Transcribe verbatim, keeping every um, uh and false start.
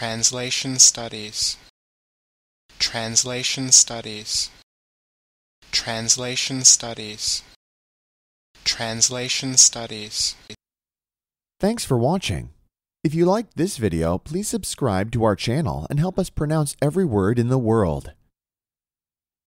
Translation studies. Translation studies. Translation studies. Translation studies. Thanks for watching. If you liked this video, please subscribe to our channel and help us pronounce every word in the world.